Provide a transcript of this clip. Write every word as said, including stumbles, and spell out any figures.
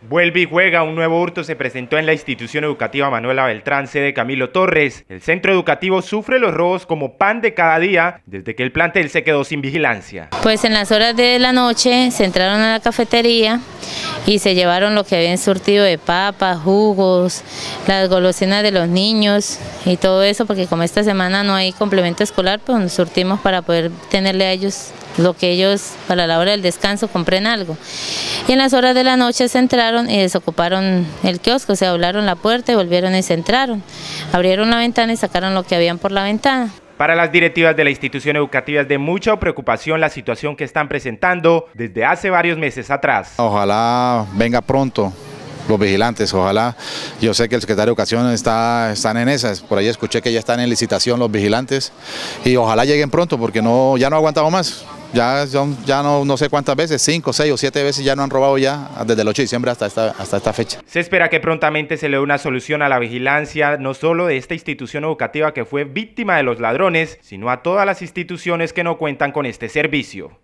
Vuelve y juega, un nuevo hurto se presentó en la institución educativa Manuela Beltrán, sede Camilo Torres. El centro educativo sufre los robos como pan de cada día desde que el plantel se quedó sin vigilancia. Pues en las horas de la noche se entraron a la cafetería y se llevaron lo que habían surtido de papas, jugos, las golosinas de los niños y todo eso, porque como esta semana no hay complemento escolar, pues nos surtimos para poder tenerle a ellos lo que ellos para la hora del descanso compren algo. Y en las horas de la noche se entraron y desocuparon el kiosco, se doblaron la puerta y volvieron y se entraron. Abrieron la ventana y sacaron lo que habían por la ventana. Para las directivas de la institución educativa es de mucha preocupación la situación que están presentando desde hace varios meses atrás. Ojalá venga pronto los vigilantes, ojalá. Yo sé que el secretario de Educación está están en esas, por ahí escuché que ya están en licitación los vigilantes y ojalá lleguen pronto porque no ya no aguantamos más. Ya, son, ya no, no sé cuántas veces, cinco, seis o siete veces ya no han robado ya desde el ocho de diciembre hasta esta, hasta esta fecha. Se espera que prontamente se le dé una solución a la vigilancia, no solo de esta institución educativa que fue víctima de los ladrones, sino a todas las instituciones que no cuentan con este servicio.